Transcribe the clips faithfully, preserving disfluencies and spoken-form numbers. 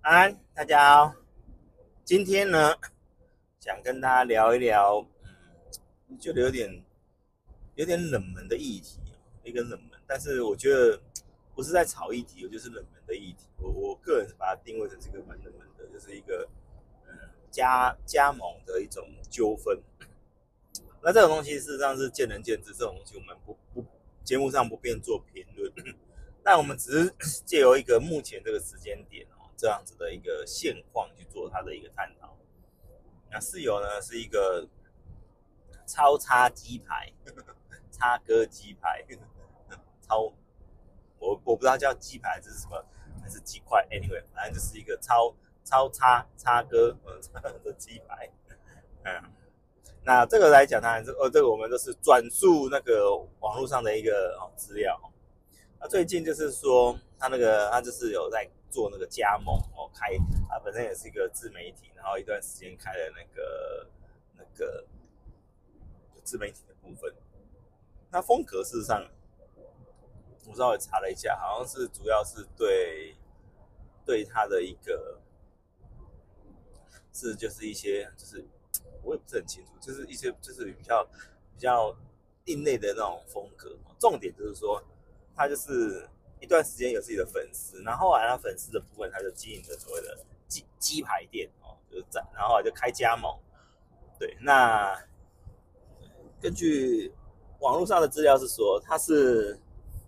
安，大家好。今天呢，想跟大家聊一聊，嗯，觉得有点有点冷门的议题，一个冷门，但是我觉得不是在炒议题，我就是冷门的议题。我我个人把它定位成这个蛮冷门的，就是一个嗯加加盟的一种纠纷。那这种东西事实上是见仁见智，这种东西我们不不节目上不便做评论。那我们只是借由一个目前这个时间点哦，这样子的一个现况去做它的一个探讨。那室友呢是一个超叉鸡排，叉哥鸡排，超我我不知道叫鸡排还是什么，还是鸡块，anyway，反正就是一个超超叉叉哥的鸡排。嗯，那这个来讲，当然这呃这个我们都是转述那个网络上的一个哦资料。那最近就是说，他那个他就是有在做那个加盟哦，开他本身也是一个自媒体，然后一段时间开了那个那个自媒体的部分。那风格事实上，我稍微查了一下，好像是主要是对对他的一个是就是一些就是我也不是很清楚，就是一些就是比较比较另类的那种风格。重点就是说，他就是一段时间有自己的粉丝，然后后来他粉丝的部分，他就经营的所谓的鸡鸡排店哦，就是在，然后后来就开加盟。对，那根据网络上的资料是说，他是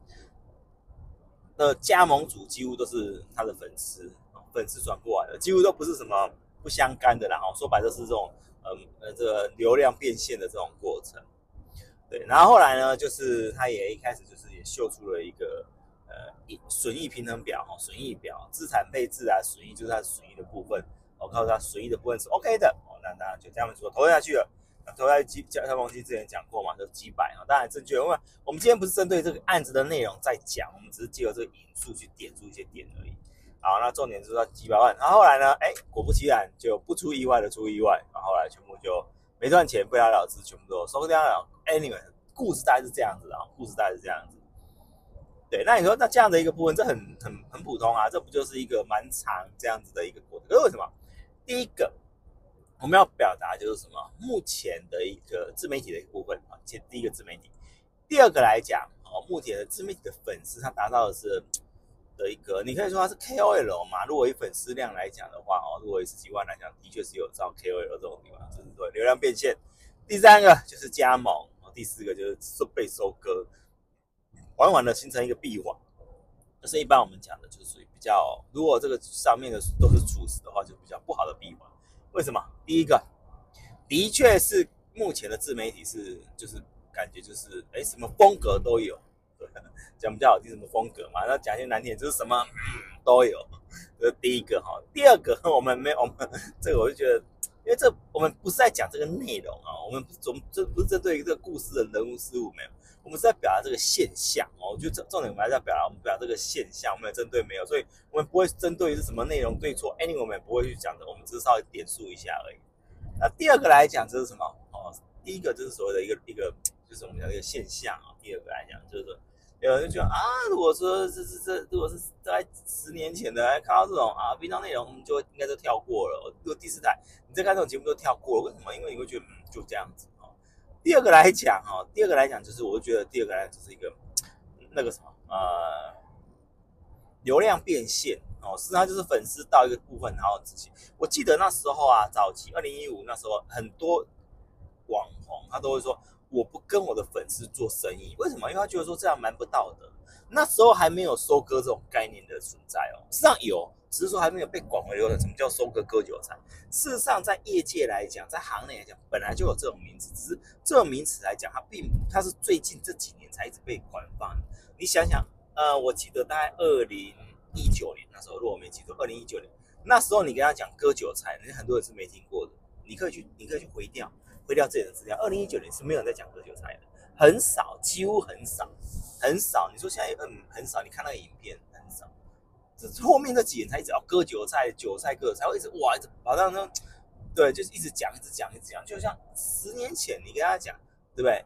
那加盟主几乎都是他的粉丝，粉丝转过来的，几乎都不是什么不相干的啦。说白了是这种呃呃这个流量变现的这种过程。对，然后后来呢，就是他也一开始就是也秀出了一个呃损益平衡表，损益表、资产配置啊，损益就是它损益的部分，我告诉他损益的部分是 OK 的，哦，那当然就这样说投下去了。投在基加泰王基之前讲过嘛，就几百啊，当然正确。因为我们今天不是针对这个案子的内容在讲，我们只是借由这个引述去点出一些点而已。好，那重点就是说几百万，然后后来呢，哎，果不其然，就不出意外的出意外，然后后来全部就没赚钱，不了了之，全部都收掉了。Anyway，故事大概是这样子啊，故事大概是这样子。对，那你说那这样的一个部分，这很很很普通啊，这不就是一个蛮长这样子的一个过程？可是为什么？第一个，我们要表达就是什么？目前的一个自媒体的一个部分啊，先第一个自媒体，第二个来讲，哦，目前的自媒体的粉丝，它达到的是的一个，你可以说它是 K O L 嘛。如果以粉丝量来讲的话，哦，如果以十几万来讲，的确是有照 K O L 这种地方，就是说流量变现。第三个就是加盟，第四个就是被收割，缓缓的形成一个闭环。就是一般我们讲的，就是属于比较，如果这个上面的都是处实的话，就比较不好的闭环。为什么？第一个，的确是目前的自媒体是就是感觉就是哎什么风格都有，讲比较好听什么风格嘛，那讲些难听就是什么、嗯、都有，这是第一个哈。第二个我们没有，我们这个我就觉得，因为这我们不是在讲这个内容啊，我们我们这不是针对于这个故事的人物事物没有。我们是在表达这个现象哦，我觉得重点我们还是要表达，我们表达这个现象，我们针对没有，所以我们不会针对是什么内容对错 ，anyway 我们也不会去讲的，我们只是稍微点述一下而已。那第二个来讲就是什么？哦，第一个就是所谓的一个一个，就是我们讲的一个现象啊。第二个来讲就是说，有人就觉得啊，如果说这这这，如果是在十年前的看到这种啊频道内容，我们就应该都跳过了。如果第四台你再看这种节目都跳过了，为什么？因为你会觉得嗯就这样子。第二个来讲哈，第二个来讲就是，我觉得第二个来讲就是一个那个什么呃流量变现哦，实际上就是粉丝到一个部分，然后自己，我记得那时候啊，早期二零一五那时候很多网红他都会说，我不跟我的粉丝做生意，为什么？因为他觉得说这样蛮不道德。那时候还没有收割这种概念的存在哦，实际上有，只是说还没有被广为流传。什么叫收割割韭菜？事实上，在业界来讲，在行内来讲，本来就有这种名词，只是这种名词来讲，它并它是最近这几年才一直被广泛。你想想，呃，我记得大概二零一九年那时候，如果我没记错，二零一九年那时候你跟他讲割韭菜，很多人是没听过的。你可以去，你可以去回调，回调自己的资料。二零一九年是没有人在讲割韭菜的，很少，几乎很少。很少，你说现在嗯很少，你看那个影片很少，这后面这几年才一直要割韭菜，韭菜割菜，会一直哇一直好像那对，就是一直讲一直讲一直讲，就像十年前你跟他讲，对不对？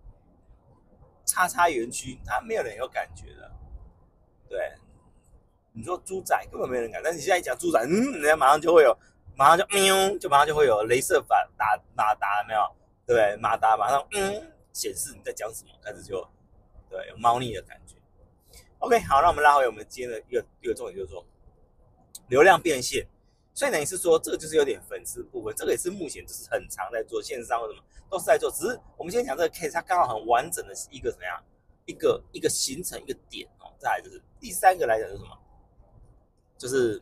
叉叉园区，他没有人有感觉的，对， 你说猪仔根本没人敢，但是你现在一讲猪仔，嗯，人家马上就会有，马上就喵，就马上就会有雷射反打马达，有没有？对，马达马上嗯显示你在讲什么，开始就对有猫腻的感觉。OK， 好，那我们拉回我们今天的一个一个重点，就是说流量变现。所以等于是说，这个就是有点粉丝部分，这个也是目前就是很常在做线上或什么都是在做，只是我们今天讲这个 case， 它刚好很完整的一个怎么样，一个一个形成一个点哦。再来就是第三个来讲就是什么，就是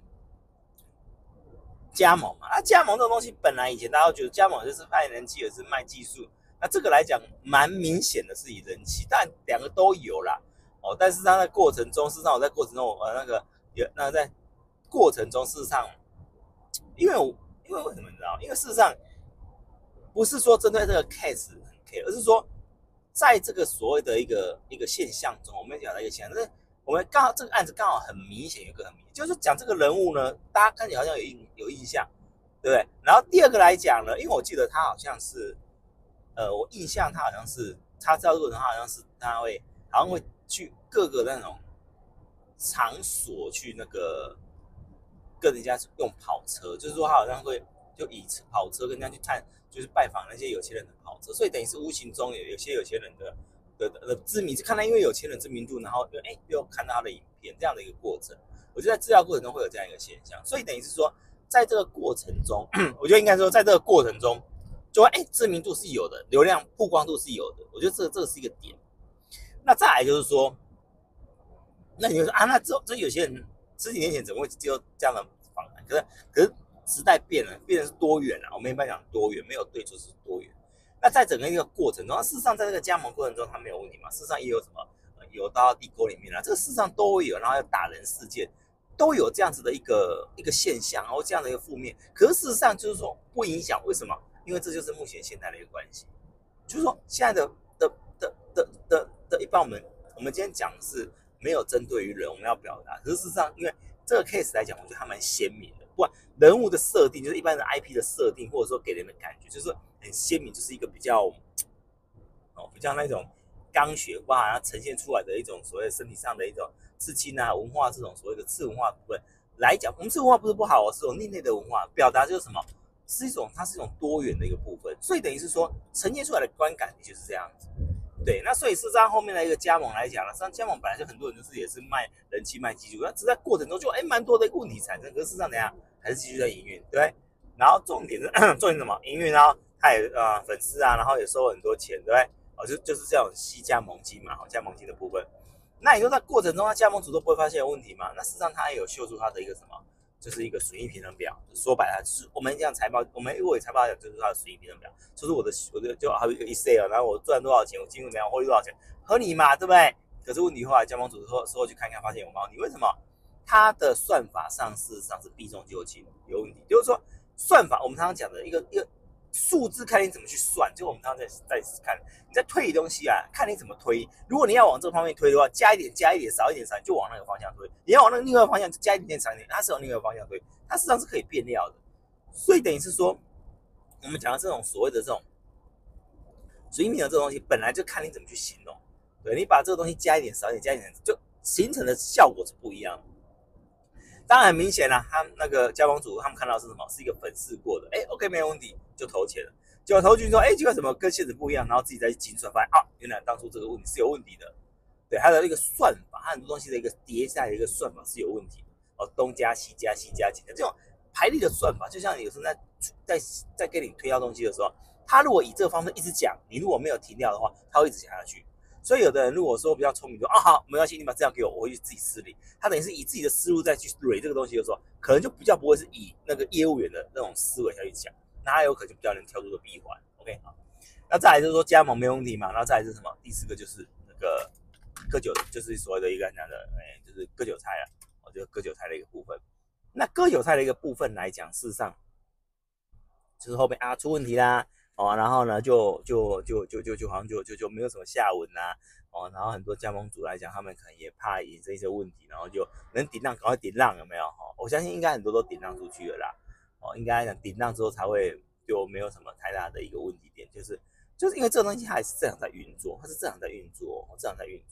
加盟嘛。啊，加盟这种东西本来以前大家都觉得加盟就是卖人气，也是卖技术。那这个来讲蛮明显的是以人气，但两个都有啦哦。但是它在过程中，事实上我在过程中，我那个有那个在过程中，事实上。因为我因为为什么你知道？因为事实上不是说针对这个 case 很 care， 而是说在这个所谓的一个一个现象中，我们讲到一个现象，但是我们刚好这个案子刚好很明显，有一个很明显，就是讲这个人物呢，大家看起来好像有印有印象，对不对？然后第二个来讲呢，因为我记得他好像是，呃，我印象他好像是他知道这个人，他好像是他会好像会去各个那种场所去那个。跟人家用跑车，就是说他好像会就以跑车跟人家去探，就是拜访那些有钱人的跑车，所以等于是无形中有有些有钱人的的 的, 的知名，看他因为有钱人知名度，然后就哎又看到他的影片这样的一个过程。我觉得在治疗过程中会有这样一个现象，所以等于是说在这个过程中，我觉得应该说在这个过程中，就会哎知名度是有的，流量曝光度是有的，我觉得这个这个是一个点。那再来就是说，那你就说啊，那这这有些人。十几年前怎么会只有这样的访谈？可是可是时代变了，变成是多元啊。我们一般讲多元，没有对就是多元。那在整个一个过程中，事实上在这个加盟过程中，它没有问题嘛？事实上也有什么有到地沟里面啊，这个事实上都会有，然后有打人事件，都有这样子的一个一个现象，然后这样的一个负面。可是事实上就是说不影响，为什么？因为这就是目前现在的一个关系，就是说现在的的的的的的，一般我们我们今天讲的是。没有针对于人，我们要表达。可是事实上，因为这个 case 来讲，我觉得还蛮鲜明的。不管人物的设定，就是一般的 I P 的设定，或者说给人的感觉，就是很鲜明，就是一个比较哦，比较那种刚学化，然后呈现出来的一种所谓身体上的一种刺青啊、文化这种所谓的次文化部分来讲，我们次文化不是不好哦，是种另类的文化表达，就是什么，是一种它是一种多元的一个部分，所以等于是说呈现出来的观感就是这样子。对，那所以事实上后面的一个加盟来讲了，实际上加盟本来就很多人就是也是卖人气、卖技术，那只在过程中就哎蛮多的问题产生，可是事实上怎样还是继续在营运，对不对？然后重点是重点什么？营运，然后他也呃粉丝啊，然后也收了很多钱，对不对？哦，就就是这种吸加盟金嘛，加盟金的部分。那你说在过程中，他加盟主都不会发现有问题嘛？那事实上他也有秀出他的一个什么？就是一个损益平衡表，说白了，就是我们讲财报，我们如果财报讲就是它的损益平衡表，就是我的我的就还有一个 Excel， 然后我赚多少钱，我进入怎样获利多少钱，合理嘛，对不对？可是问题后来加盟组说说去看看，发现有猫腻，为什么？它的算法上事实上是避重就轻，有问题。就是说算法，我们常常讲的一个一个数字，看你怎么去算，就我们常常在在看你在推移东西啊，看你怎么推。如果你要往这个方面推的话，加一点加一点，少一点少一点，就往那个方向推。你要往那个另外一个方向，就加一点点少一点，它是往另外一个方向推，它事实上是可以变料的。所以等于是说，我们讲的这种所谓的这种水平的这种东西，本来就看你怎么去形容。对，你把这个东西加一点少一点加一点，就形成的效果是不一样的。当然很明显啦，他那个加盟主他们看到是什么？是一个粉饰过的，哎 ，OK 没有问题，就投钱了。结果投进去说，哎，结果怎么跟现实不一样？然后自己再去精算，发现啊，原来当初这个问题是有问题的。对，它的一个算法，它很多东西的一个叠下来的一个算法是有问题的。哦，东加西加西加减的这种排列的算法，就像有时候在在在给你推销东西的时候，他如果以这个方式一直讲，你如果没有停掉的话，他会一直讲下去。所以有的人如果说比较聪明，说啊好，没关系，你把资料给我，我会自己xử理。他等于是以自己的思路再去捋这个东西的时候，可能就比较不会是以那个业务员的那种思维下去讲，那他有可能就比较能跳出个闭环。OK 好，那再来就是说加盟没问题嘛，然后再来是什么？第四个就是那个割韭，就是所谓的一个讲的，哎，就是割韭菜啊，我觉得割韭菜的一个部分。那割韭菜的一个部分来讲，事实上就是后面啊出问题啦。哦，然后呢，就就就就就就好像就就就没有什么下文啦、啊，哦，然后很多加盟主来讲，他们可能也怕引生一些问题，然后就能顶浪赶快顶浪，有没有？哦，我相信应该很多都顶浪出去了啦，哦，应该讲顶浪之后才会就没有什么太大的一个问题点，就是就是因为这个东西它还是正常在运作，它是正常在运作，正常在运作，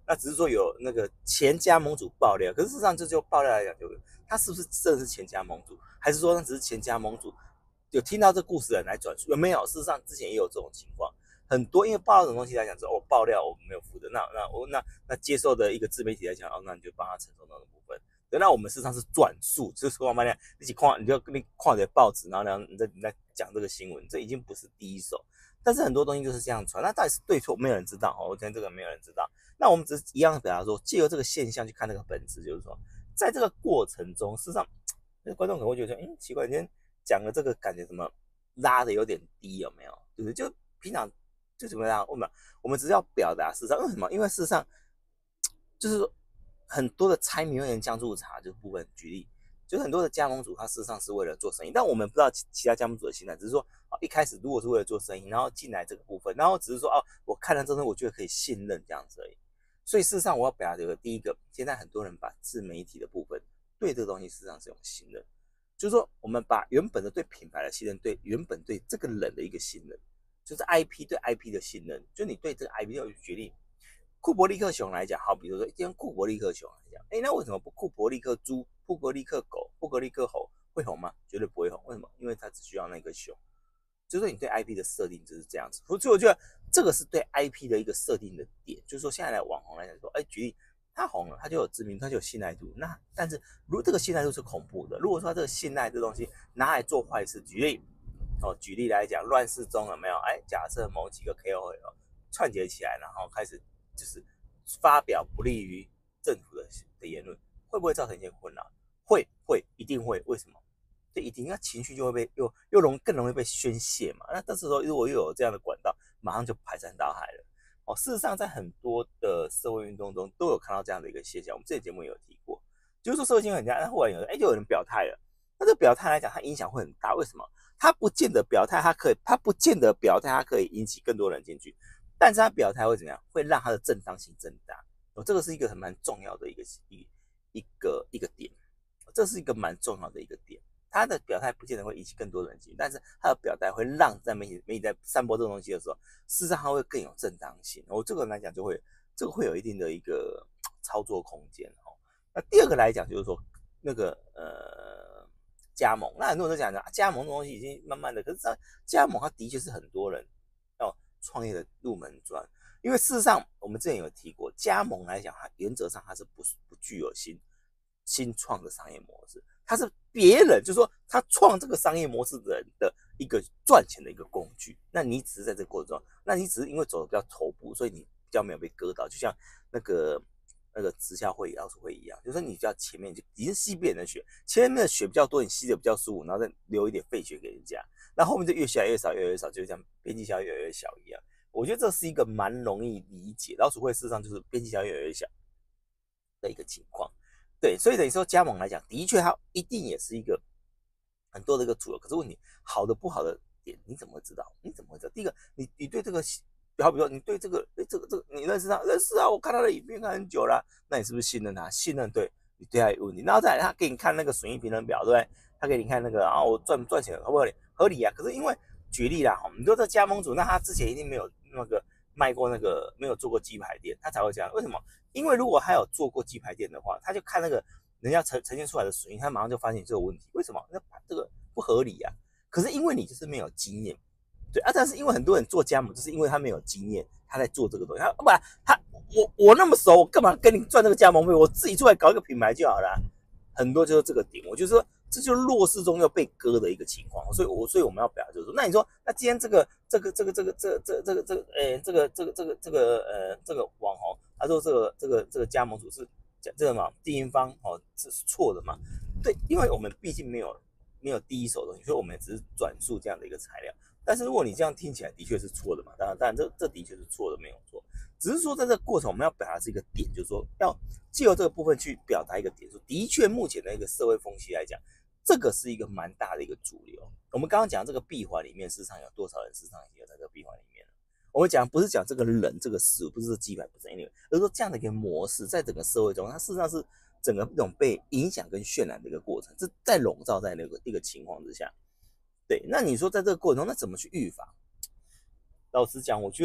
那只是说有那个前加盟主爆料，可是事实上这就爆料来讲，就是他是不是真的是前加盟主，还是说那只是前加盟主有听到这故事的人来转述？有没有？事实上之前也有这种情况，很多因为爆料这种东西来讲，说哦爆料我们没有负责，那那我那那接受的一个自媒体来讲，哦那你就帮他承受那个部分。对，那我们事实上是转述，就是说白了，一起看，你就你看着报纸，然后呢，你在你在讲这个新闻，这已经不是第一手。但是很多东西就是这样传，那到底是对错，没有人知道。哦，我今天这个没有人知道。那我们只是一样的表达说，借由这个现象去看那个本质，就是说，在这个过程中，事实上，观众可能会觉得说，嗯，奇怪，今天讲的这个感觉怎么拉的有点低，有没有？对不对？就平常就怎么样？我们我们只是要表达事实上，为什么？因为事实上就是说。很多的猜谜人酱醋茶这部分，举例，就是很多的加盟主，他事实上是为了做生意，但我们不知道其他加盟主的心态，只是说，一开始如果是为了做生意，然后进来这个部分，然后只是说，哦，我看了这东西，我觉得可以信任这样子而已。所以事实上，我要表达这个第一个，现在很多人把自媒体的部分对这个东西事实上是用信任，就是说，我们把原本的对品牌的信任，对原本对这个人的一个信任，就是 I P 对 I P 的信任，就你对这个 I P 要举例。库伯利克熊来讲，好，比如说，今天库伯利克熊来讲，哎，那为什么不库伯利克猪、库伯利克狗、库伯利克猴会红吗？绝对不会红，为什么？因为它只需要那个熊。就是你对 I P 的设定就是这样子，所以我觉得这个是对 I P 的一个设定的点，就是说现在的网红来讲说，哎，举例，他红了，他就有知名度，他就有信赖度。那但是如果这个信赖度是恐怖的，如果说这个信赖这东西拿来做坏事，举例，哦，举例来讲，乱世中有没有？哎，假设某几个 K O L 串结起来，然后开始。就是发表不利于政府 的, 的言论，会不会造成一些混乱？会，会，一定会。为什么？这一定，那情绪就会被又又容更容易被宣泄嘛。那这时候如果又有这样的管道，马上就排山倒海了。哦，事实上，在很多的社会运动中都有看到这样的一个现象。我们这节目也有提过，就是说社会新闻很佳，后来有人哎就有人表态了。那这个表态来讲，它影响会很大。为什么？他不见得表态，他可以，他不见得表态，他可以引起更多人进去。但是他表态会怎么样？会让他的正当性增大。哦，这个是一个很蛮重要的一个一一个一个点，这是一个蛮重要的一个点。他的表态不见得会引起更多人进去，但是他的表态会让在媒体媒体在散播这个东西的时候，事实上它会更有正当性。我、哦、这个来讲就会这个会有一定的一个操作空间哦。那第二个来讲就是说那个呃加盟，那很多人都讲讲加盟的东西已经慢慢的，可是加盟它的确是很多人要创业的入门砖，因为事实上我们之前有提过，加盟来讲，它原则上它是不不具有新新创的商业模式，它是别人，就是说他创这个商业模式的人的一个赚钱的一个工具。那你只是在这个过程中，那你只是因为走的比较头部，所以你比较没有被割到，就像那个那个直销会议、奥数会议一样，就是说你比较前面就已经吸别人的血，前面的血比较多，你吸的比较舒服，然后再留一点废血给人家。那后面就越下越少，越来越少，就像边际效益越来越小一样。我觉得这是一个蛮容易理解，老鼠会事实上就是边际效益越来越小的一个情况。对，所以等于说加盟来讲，的确它一定也是一个很多的一个主流。可是问题，好的不好的点，你怎么会知道？你怎么会知道？第一个，你你对这个，好比说你对这个，哎，这个这个你认识他？认识啊，我看他的影片看很久了，那你是不是信任他？信任对你对他有问题，然后再来他给你看那个损益平衡表，对不对？他给你看那个啊，我赚赚钱合不合理？合理啊。可是因为举例啦，你说这加盟主，那他之前一定没有那个卖过那个，没有做过鸡排店，他才会这样。为什么？因为如果他有做过鸡排店的话，他就看那个人家呈呈现出来的损益，他马上就发现这个问题。为什么？那这个不合理啊。可是因为你就是没有经验，对啊，但是因为很多人做加盟，就是因为他没有经验，他在做这个东西。他不然他我我那么熟，我干嘛跟你赚这个加盟费？我自己出来搞一个品牌就好了。很多就是这个点，我就说这就是弱势中要被割的一个情况。所以我所以我们要表达就是说，那你说那今天这个这个这个这个这个这个这个这个呃这个这个这个这个呃这个网红，他说这个这个这个加盟主是这个嘛第一方哦，这是错的嘛？对，因为我们毕竟没有没有第一手的东西，所以我们只是转述这样的一个材料。但是如果你这样听起来的确是错的嘛，当然当然这这的确是错的，没有错。只是说在这个过程我们要表达是一个点，就是说要藉由这个部分去表达一个点，说的确目前的一个社会风气来讲，这个是一个蛮大的一个主流。我们刚刚讲这个闭环里面，市场有多少人市场已经有在这个闭环里面了？我们讲不是讲这个人这个事物，不是几百不是因为，而是说这样的一个模式在整个社会中，它事实上是整个那种被影响跟渲染的一个过程，这在笼罩在那个一个情况之下。对，那你说在这个过程中，那怎么去预防？老实讲，我觉得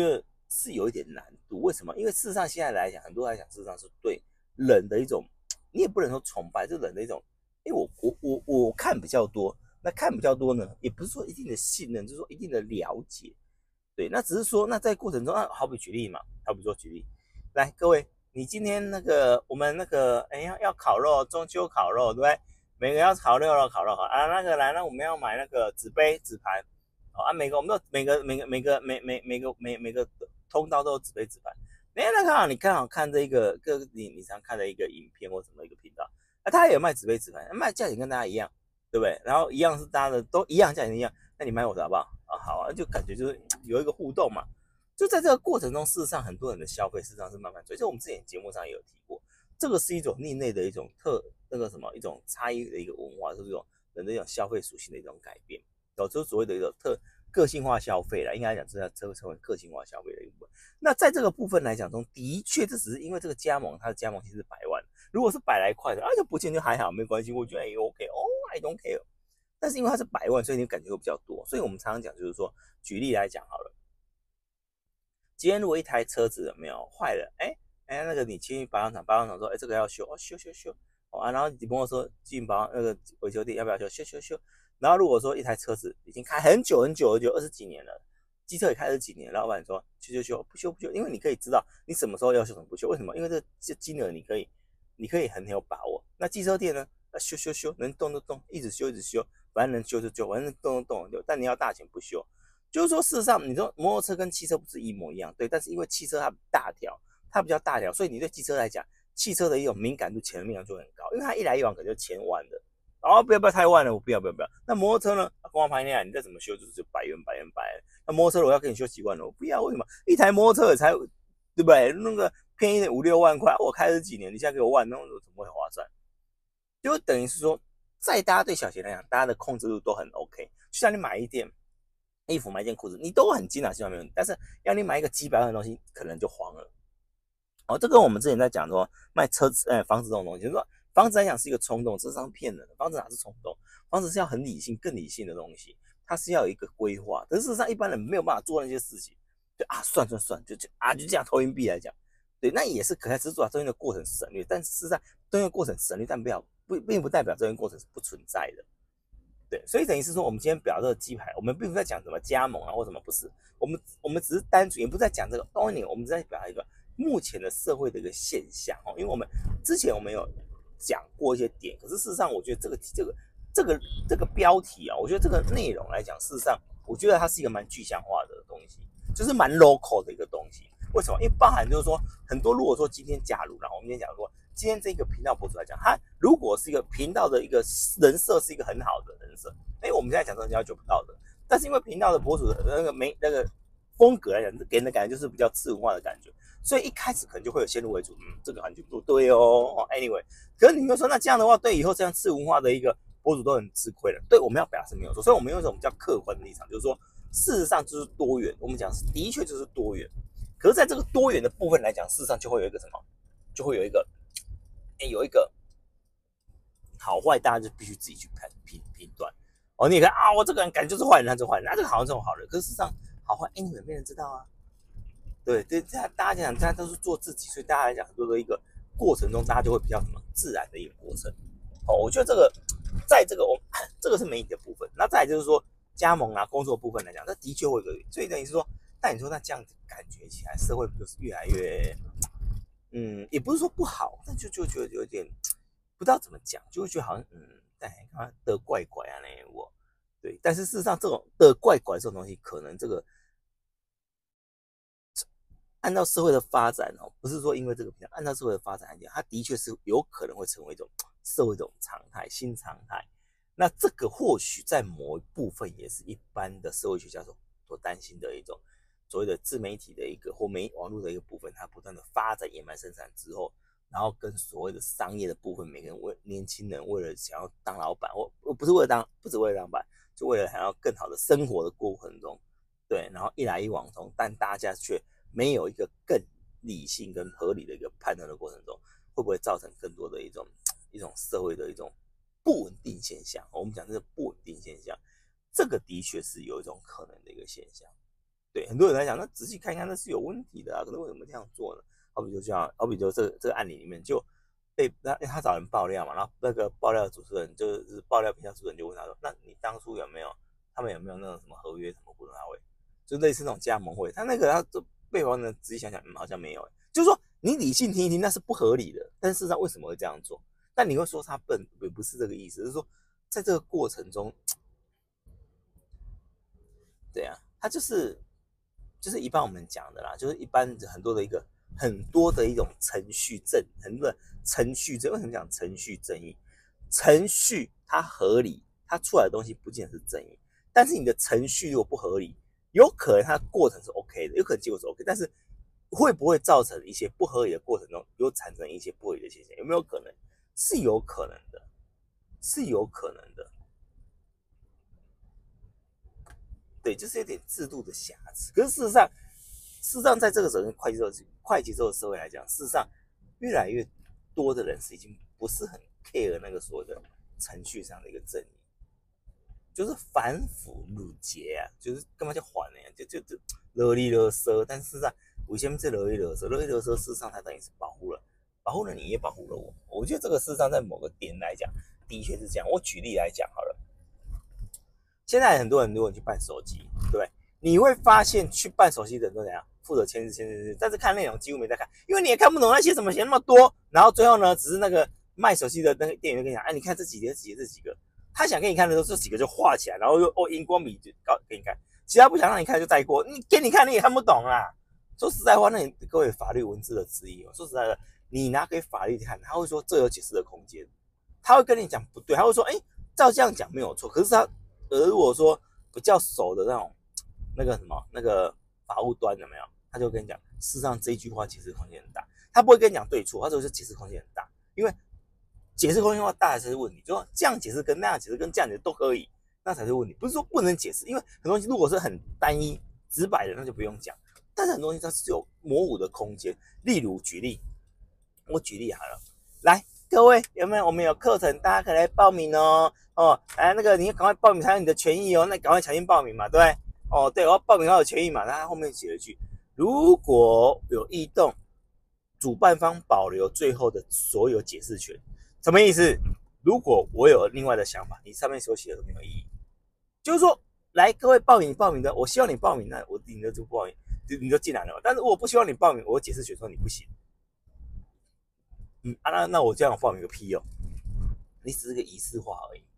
是有一点难度。为什么？因为事实上现在来讲，很多来讲，事实上是对人的一种，你也不能说崇拜，就人的一种，因为我我我我看比较多，那看比较多呢，也不是说一定的信任，就是说一定的了解。对，那只是说，那在过程中啊，好比举例嘛，好比说举例，来各位，你今天那个我们那个哎要要烤肉，中秋烤肉，对不对？每个要烤肉了，烤肉好啊，那个来，那我们要买那个纸杯、纸盘，好啊，每个我们都每个每个每个每每每个每每个通道都有纸杯、纸盘。哎，那刚好你刚好看这一个个你你常看的一个影片或什么一个频道，那他也有卖纸杯、纸盘，卖价钱跟大家一样，对不对？然后一样是大家的都一样价钱一样，那你买我的好不好？啊，好啊，就感觉就是有一个互动嘛。就在这个过程中，事实上很多人的消费事实上是慢慢追，就我们之前节目上也有提过，这个是一种另类的一种特那个什么一种差异的一个文化，就是这种人的一种消费属性的一种改变，哦，就是所谓的一种特个性化消费啦，应该来讲是这会成为个性化消费的一部分。那在这个部分来讲中，的确这只是因为这个加盟，它的加盟其实是百万，如果是百来块的，啊就不见就还好，没关系，我觉得也 OK， 哦 I don't care。但是因为它是百万，所以你感觉会比较多，所以我们常常讲就是说，举例来讲好了，今天如果一台车子有没有坏了，哎哎，那个你去保养厂，保养厂说，哎这个要修，哦修修修，哦啊，然后你跟我说进保那个维修店要不要修，修修修。然后如果说一台车子已经开很久很久很久，二十几年了，机车也开二十几年，老板说修修修，不修不修，因为你可以知道你什么时候要修，什么不修，为什么？因为这这金额你可以你可以很有把握。那机车店呢，修修修，能动就动，一直修一直修。反正能修就修，反正动动动，但你要大钱不修。就是说，事实上，你说摩托车跟汽车不是一模一样，对，但是因为汽车它大条，它比较大条，所以你对汽车来讲，汽车的一种敏感度、潜能敏感度就很高，因为它一来一往可能就千万的。哦，不要不要太万了，我不要不要不要。那摩托车呢？光盘那样，你再怎么修就是百元百元百元。那摩托车我要给你修几万了，我不要，为什么？一台摩托车也才对不对？那个便宜的五六万块，我开了几年，你现在给我万，那怎么会划算？就等于是说。在大家对小钱来讲，大家的控制度都很 OK。就像你买一件衣服、买一件裤子，你都很精打细算没问题。但是要你买一个几百万的东西，可能就慌了。哦，这跟我们之前在讲说卖车子、呃房子这种东西，就是说房子来讲是一个冲动，这是骗人的。房子哪是冲动？房子是要很理性、更理性的东西，它是要有一个规划。但事实上，一般人没有办法做那些事情，就啊算算算，就就啊就这样投硬币来讲，对，那也是可开之处啊，中间的过程省略。但事实上，中间的过程省略，但不要。不，并不代表这个过程是不存在的，对，所以等于是说，我们今天表这个鸡排，我们并不在讲什么加盟啊或什么，不是，我们我们只是单纯，也不在讲这个概念，我们在表达一个目前的社会的一个现象哦。因为我们之前我们有讲过一些点，可是事实上，我觉得这个这个这个这个标题啊，我觉得这个内容来讲，事实上，我觉得它是一个蛮具象化的东西，就是蛮 local 的一个东西。为什么？因为包含就是说，很多如果说今天假如，然后我们今天讲说。今天这个频道博主来讲，他如果是一个频道的一个人设是一个很好的人设，哎，我们现在讲这要求不到的，但是因为频道的博主的那个没那个风格来讲，给人的感觉就是比较次文化的感觉，所以一开始可能就会有先入为主，嗯，这个感觉不对哦。Anyway， 可是你们说那这样的话，对以后这样次文化的一个博主都很吃亏了。对，我们要表达是没有错，所以我们用一种比较客观的立场，就是说，事实上就是多元，我们讲的确就是多元，可是在这个多元的部分来讲，事实上就会有一个什么，就会有一个。欸、有一个好坏，大家就必须自己去判评评断。哦，你也看啊，我这个人感觉就是坏人，他就是坏人，他这个好像这种好人，可是事实上好坏，哎、欸，你们没人知道啊。对对，大家讲，大家都是做自己，所以大家来讲很多的一个过程中，大家就会比较什么自然的一个过程。哦，我觉得这个在这个我这个是媒体的部分，那再来就是说加盟啊工作部分来讲，那的确会有一个，所以等于是说，但你说那这样子感觉起来，社会不就是越来越？嗯，也不是说不好，但就就觉得有点不知道怎么讲，就会觉得好像嗯，但看得怪怪啊那我，对，但是事实上这种的怪怪这种东西，可能这个按照社会的发展哦，不是说因为这个平台，按照社会的发展来讲，它的确是有可能会成为一种社会一种常态，新常态。那这个或许在某一部分也是一般的社会学家所所担心的一种。所谓的自媒体的一个或媒网络的一个部分，它不断的发展野蛮生产之后，然后跟所谓的商业的部分，每个人为年轻人为了想要当老板，或不是为了当，不是为了当老板，就为了想要更好的生活的过程中，对，然后一来一往中，但大家却没有一个更理性跟合理的一个判断的过程中，会不会造成更多的一种一种社会的一种不稳定现象？我们讲这个不稳定现象，这个的确是有一种可能的一个现象。 对，很多人在讲，那仔细看一看，那是有问题的啊，可是为什么这样做呢？好比就这样，好比就这个这个案例里面就被他他找人爆料嘛，然后那个爆料的主持人就是爆料评价主持人就问他说，那你当初有没有他们有没有那种什么合约什么不能会，就类似那种加盟会，他那个他就被访人仔细想想，嗯，好像没有、欸，就是说你理性听一听，那是不合理的，但事实上为什么会这样做？但你会说他笨，也不是这个意思，就是说在这个过程中，对啊，他就是就是一般我们讲的啦，就是一般很多的一个很多的一种程序正，很多的程序正，为什么讲程序正义？程序它合理，它出来的东西不见得是正义，但是你的程序如果不合理，有可能它的过程是 OK 的，有可能结果是 OK， 但是会不会造成一些不合理的过程中有产生一些不合理的现象？有没有可能？是有可能的，是有可能的。对，就是有点制度的瑕疵。可是事实上，事实上在这个整个快节奏、快节奏的社会来讲，事实上越来越多的人是已经不是很 care 那个所谓的程序上的一个正义，就是反腐辱节啊，就是干嘛叫反呢？就就就勒里勒瑟，但事实上为什么是勒里勒瑟？勒里勒瑟事实上它等于是保护了。保护了你，也保护了我。我觉得这个事实上在某个点来讲，的确是这样。我举例来讲好了，现在很多人如果去办手机，对不对？你会发现去办手机的人都怎样？负责签字、签字，但是看内容几乎没在看，因为你也看不懂那些什么写那么多。然后最后呢，只是那个卖手机的那个店员跟你讲，哎，你看这几个、这几个、这几个，他想给你看的时候，这几个就画起来，然后就哦荧光笔就搞给你看，其他不想让你看就带过。你给你看你也看不懂啊。说实在话，那你各位法律文字的质疑哦，说实在的。你拿给法律看，他会说这有解释的空间，他会跟你讲不对，他会说，哎、欸，照这样讲没有错，可是他，而如果说比较熟的那种那个什么那个法务端有没有，他就跟你讲，事实上这一句话解释空间很大，他不会跟你讲对错，他只会说解释空间很大，因为解释空间大才是问题，就说这样解释跟那样解释跟这样解释都可以，那才是问题，不是说不能解释，因为很多东西如果是很单一直白的，那就不用讲，但是很多东西它是有模糊的空间，例如举例。我举例好了，来，各位有没有？我们有课程，大家可以来报名哦。哦，来那个你赶快报名才有你的权益哦，那赶快抢先报名嘛，对不对？哦，对，我要报名要有权益嘛。那他后面写了一句：如果有异动，主办方保留最后的所有解释权。什么意思？如果我有另外的想法，你上面所写的都没有意义。就是说，来，各位报名报名的，我希望你报名，那我你就不报名，你就进来了。但是我不希望你报名，我解释权说你不行。嗯啊，那那我这样报名个屁哦！你只是个仪式化而已。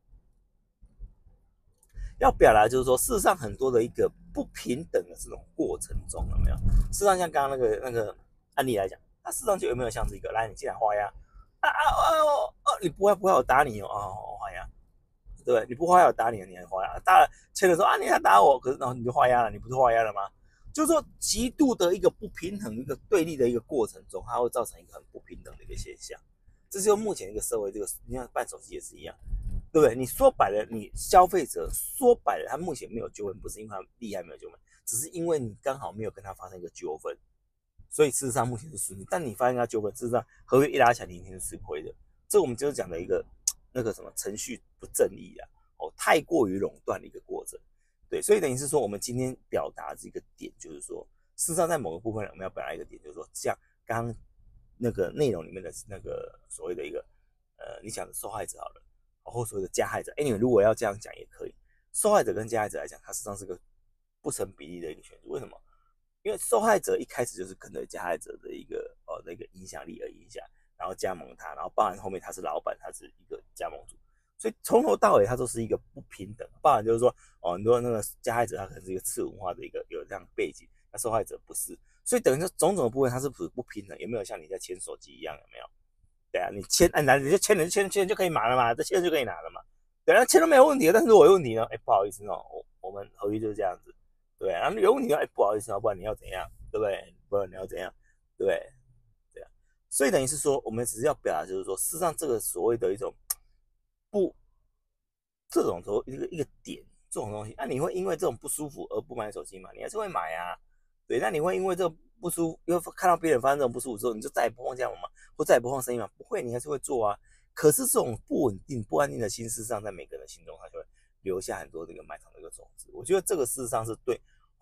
要表达就是说，事实上很多的一个不平等的这种过程中，有没有？事实上像刚刚那个那个案例来讲，那事实上就有没有像这个，来你进来画押啊啊啊哦哦，你不会不会我打你哦，哦画押，对不对？你不画押我打你，你还画押，打了签的时候啊你还打我，可是然后你就画押了，你不是画押了吗？就是说，极度的一个不平衡、一个对立的一个过程中，它会造成一个很不平等的一个现象。这就是目前一个社会，这个你看办手机也是一样，对不对？你说白了，你消费者说白了，他目前没有纠纷，不是因为他厉害没有纠纷，只是因为你刚好没有跟他发生一个纠纷，所以事实上目前是顺利。但你发生一个纠纷，事实上合约一拉起来，你一定是吃亏的。这我们就是讲的一个那个什么程序不正义啊，哦，太过于垄断的一个过程。对，所以等于是说，我们今天表达这个点，就是说，事实上在某个部分，我们要表达一个点，就是说，像刚刚那个内容里面的那个所谓的一个，呃，你讲的受害者好了，或所谓的加害者，哎，你们如果要这样讲也可以。受害者跟加害者来讲，它实际上是个不成比例的一个选择。为什么？因为受害者一开始就是跟着加害者的一个呃的一个影响力而影响，然后加盟他，然后包含后面他是老板，他是一个加盟主。所以从头到尾，它都是一个不平等。包含就是说，哦，很多那个加害者他可能是一个次文化的一个有这样的背景，那受害者不是，所以等于说种种的部分它是不不平等。有没有像你在签手机一样？有没有？对啊，你签，哎，你就签了，签签就可以拿了嘛，这签就可以拿了嘛。对啊，签都没有问题，但是我有问题呢，哎，不好意思哦，我我们合约就是这样子，对啊，然后有问题哎，不好意思哦，不然你要怎样，对不对？不然你要怎样，对不对？对啊，所以等于是说，我们只是要表达就是说，事实上这个所谓的一种不。这种时候一个一个点，这种东西，那、啊、你会因为这种不舒服而不买手机吗？你还是会买啊，对，那你会因为这个不舒服，因为看到别人发生这种不舒服之后，你就再也不碰这样吗？或再也不碰生意吗？不会，你还是会做啊。可是这种不稳定、不安定的心，事实上在每个人的心中，他就会留下很多这个埋藏的一个种子。我觉得这个事实上是对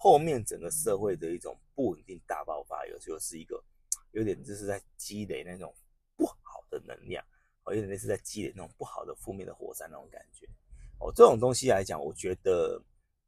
后面整个社会的一种不稳定大爆发，有就是一个有点就是在积累那种不好的能量，有点类似在积累那种不好的负面的火山那种感觉。哦，这种东西来讲，我觉得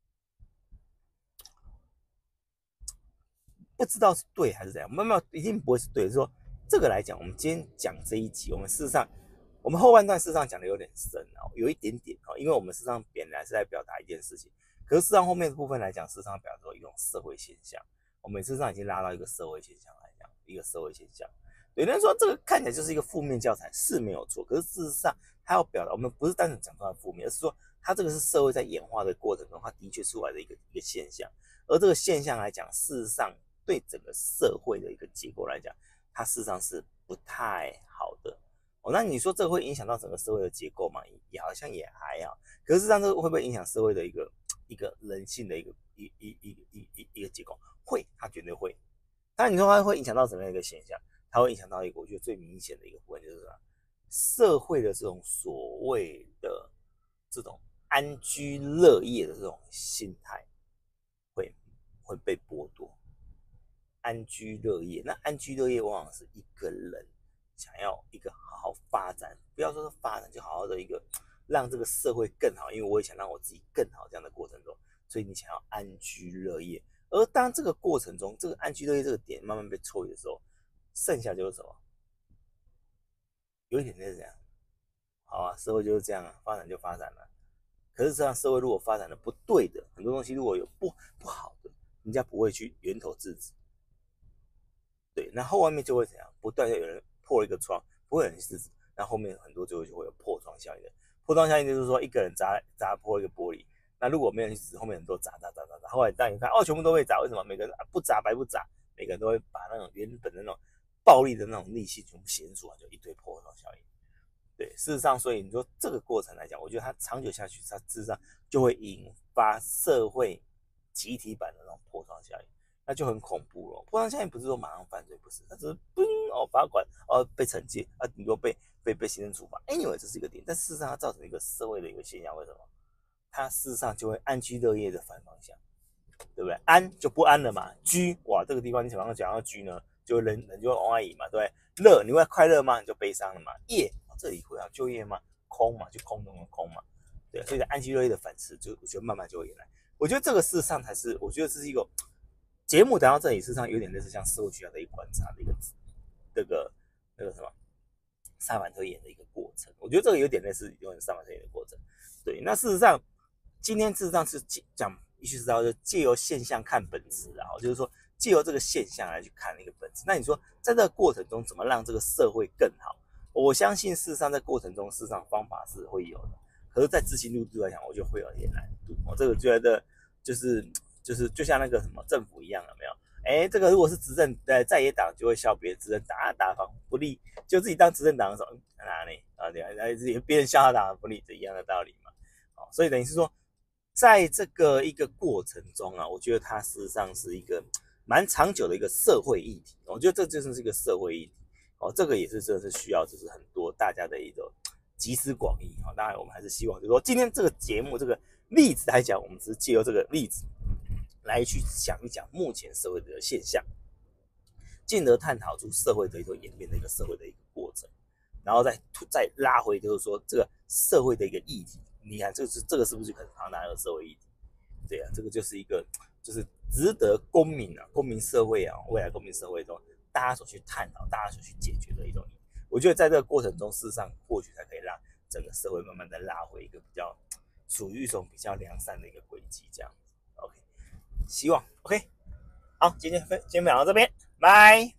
不知道是对还是怎样，慢慢一定不会是对。是说这个来讲，我们今天讲这一集，我们事实上，我们后半段事实上讲的有点深哦，有一点点哦，因为我们事实上本来是在表达一件事情，可是事实上后面的部分来讲，事实上表达一种社会现象，我们事实上已经拉到一个社会现象来讲，一个社会现象。有人说这个看起来就是一个负面教材，是没有错，可是事实上它要表达，我们不是单纯讲它的负面，而是说它这个是社会在演化的过程中，它的确出来的一个一个现象，而这个现象来讲，事实上对整个社会的一个结构来讲，它事实上是不太好的。哦，那你说这个会影响到整个社会的结构吗？也好像也还好，可是事实上这个会不会影响社会的一个一个人性的一个一一一一一一个结构？会，它绝对会。但你说它会影响到什么样一个现象？它会影响到一个我觉得最明显的一个部分，就是什么？社会的这种所谓的这种安居乐业的这种心态会会被剥夺。安居乐业，那安居乐业往往是一个人想要一个好好发展，不要说是发展，就好好的一个让这个社会更好，因为我也想让我自己更好这样的过程中，所以你想要安居乐业。而当这个过程中，这个安居乐业这个点慢慢被抽离的时候，剩下就是什么？有一点就是这样，好啊，社会就是这样啊，发展就发展了。可是实际上，社会如果发展的不对的，很多东西如果有不不好的，人家不会去源头制止。对，然后外面就会怎样？不断的有人破了一个窗，不会有人制止，那后面很多就会就会有破窗效应的。破窗效应就是说，一个人砸砸破一个玻璃，那如果没有人去制止，后面很多砸砸砸砸砸，后来当你看哦，全部都会砸，为什么？每个人、啊、不砸白不砸，每个人都会把那种原本的那种暴力的那种力气全部显出来，就一堆破窗效应。对，事实上，所以你说这个过程来讲，我觉得它长久下去，它事实上就会引发社会集体版的那种破窗效应。那就很恐怖了。破窗效应不是说马上犯罪，不是，它只是嘣哦罚款哦被惩戒啊，顶多被被被行政处罚。anyway， 这是一个点，但事实上它造成一个社会的一个现象，为什么？它事实上就会安居乐业的反方向，对不对？安就不安了嘛，居哇这个地方你想要讲到居呢，就人人就会往外移嘛，对不对？乐你会快乐吗？你就悲伤了嘛。业这里会要就业吗？空嘛，就空中的空嘛，对，所以安居乐业的反思，就我觉得慢慢就会迎来。我觉得这个事实上才是，我觉得这是一个。节目讲到这里，事实上有点类似像社会学家的一个观察的一个这个那个什么萨满特演的一个过程。我觉得这个有点类似有点萨满特演的过程。对，那事实上今天事实上是讲意识到就借由现象看本质啊，就是说借由这个现象来去看一个本质。那你说在这个过程中怎么让这个社会更好？我相信事实上在过程中事实上方法是会有的，可是在执行度来讲，我就会有点难度。我这个觉得就是。就是就像那个什么政府一样，有没有？哎，这个如果是执政呃在野党，就会笑别人执政党啊打防不利，就自己当执政党的时候，哪里啊？对啊，别人笑他打不利，这一样的道理嘛。哦，所以等于是说，在这个一个过程中啊，我觉得它事实上是一个蛮长久的一个社会议题。我觉得这就是一个社会议题。哦，这个也是真的是需要就是很多大家的一种集思广益。哦，当然我们还是希望就是说，今天这个节目这个例子来讲，我们只是借由这个例子。来去讲一讲目前社会的现象，进而探讨出社会的一个演变的一个社会的一个过程，然后再再拉回就是说这个社会的一个议题。你看，这个是这个是不是很庞大的社会议题？对啊，这个就是一个就是值得公民啊、公民社会啊、未来公民社会中大家所去探讨、大家所去解决的一种议题。我觉得在这个过程中，事实上或许才可以让整个社会慢慢的拉回一个比较属于一种比较良善的一个轨迹，这样子。OK。希望 OK， 好，今天分今天分享到这边，拜。